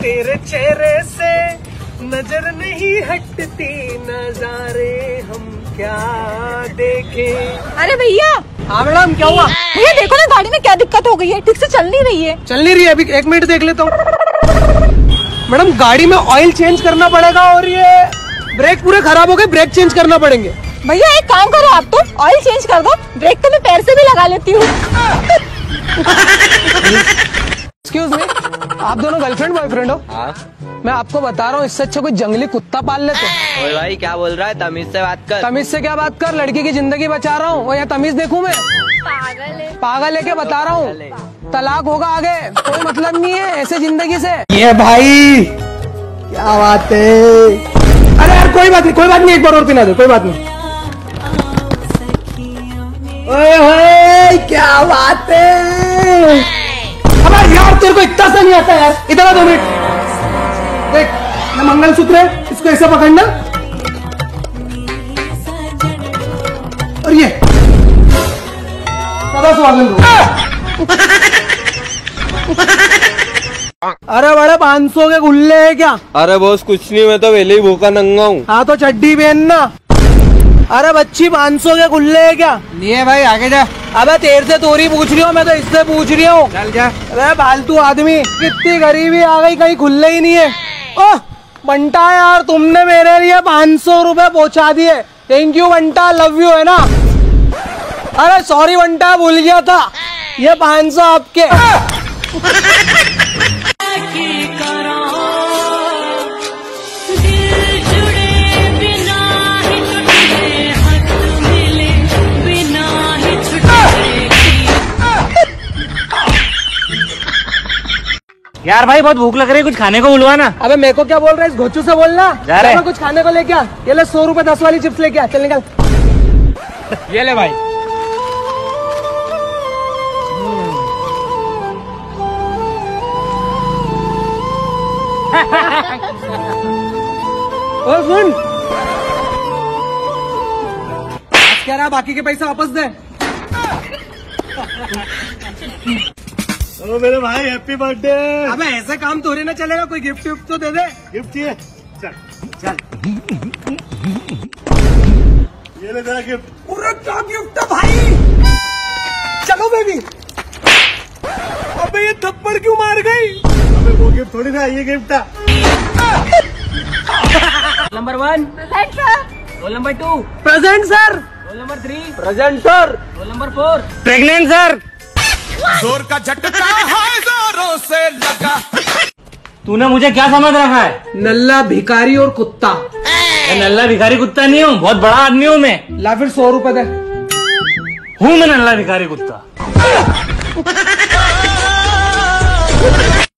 तेरे चेहरे से नजर नहीं हटती, नजारे हम क्या देखें। अरे भैया। हाँ मैडम, क्या हुआ? भैया देखो ना गाड़ी में क्या दिक्कत हो गई है, ठीक से चल नहीं रही है। चल नहीं रही है, अभी 1 मिनट देख लेता हूँ। मैडम गाड़ी में ऑयल चेंज करना पड़ेगा और ये ब्रेक पूरे खराब हो गए, ब्रेक चेंज करना पड़ेंगे। भैया एक काम करो, आप तो ऑयल चेंज कर दो, ब्रेक तो मैं पैर से भी लगा लेती हूँ। एक्सक्यूज मी, आप दोनों गर्लफ्रेंड बॉयफ्रेंड हो? हाँ। मैं आपको बता रहा हूँ, इससे अच्छा कोई जंगली कुत्ता पाल लेते। ओए भाई क्या बोल रहा है, तमीज से बात कर। तमीज से क्या बात कर, लड़की की जिंदगी बचा रहा हूँ, या तमीज देखूं मैं? पागल है क्या बता रहा हूँ, तलाक होगा आगे, कोई मतलब नहीं है ऐसे जिंदगी से। ये भाई क्या बात है। अरे यार कोई बात नहीं, कोई बात नहीं, एक बार और पिला दो, कोई बात नहीं। ओए होए क्या बात है। अब यार तेरे को इतना सा नहीं आता यार, इधर आ 2 मिनट देख, ये मंगलसूत्र है, इसको ऐसे पकड़ना और ये सदा स्वागत हो। अरे बड़े 500 के गुल्ले है क्या? अरे बॉस कुछ नहीं, मैं तो पहले ही भूखा नंगा हूँ। हाँ तो चड्डी पहनना। अरे बच्ची 500 के गुल्ले है क्या? नहीं है भाई, आगे जा। अबे तेरे से तोरी पूछ रही हूँ, मैं तो इससे पूछ रही हूँ। चल जा। अरे फालतू आदमी, कितनी गरीबी आ गई, कहीं खुले ही नहीं है। ओह बंटा यार, तुमने मेरे लिए 500 रुपए पहुँचा दिए, thank you Banta, love you है ना। अरे सॉरी बंटा, भूल गया था, ये 500 आपके। यार भाई बहुत भूख लग रही है, कुछ खाने को बुलवा ना। अबे मेरे को क्या बोल रहा है, इस घोचू से बोलना। जा रहे हैं। कुछ खाने को लेके आ, ये ले 100 रुपए 10 वाली चिप्स लेके आ, चल निकल। ये ले भाई। ओ सुन, क्या रहा, बाकी के पैसे वापस दे। चलो मेरे भाई, हैप्पी बर्थडे। अबे ऐसे काम थोड़ी ना चलेगा, कोई गिफ्ट विफ्ट तो दे दे। गिफ्ट चाहिए? चल चल। ये ले तेरा गिफ्ट। पूरा क्या गिफ्ट है भाई, चलो बेबी। अबे ये थप्पड़ क्यों मार गई? अबे वो गिफ्ट थोड़ी ना, ये गिफ्ट था। Number 1 roll number 2 present sir. Roll number 3 present sir. Roll number 4 pregnant sir. जोर का झटका है जोरों से लगा। तूने मुझे क्या समझ रखा है? नल्ला भिखारी और कुत्ता। मैं नल्ला भिखारी कुत्ता नहीं हूँ, बहुत बड़ा आदमी हूँ मैं। ला फिर 100 रुपए दे। हूँ मैं नल्ला भिखारी कुत्ता।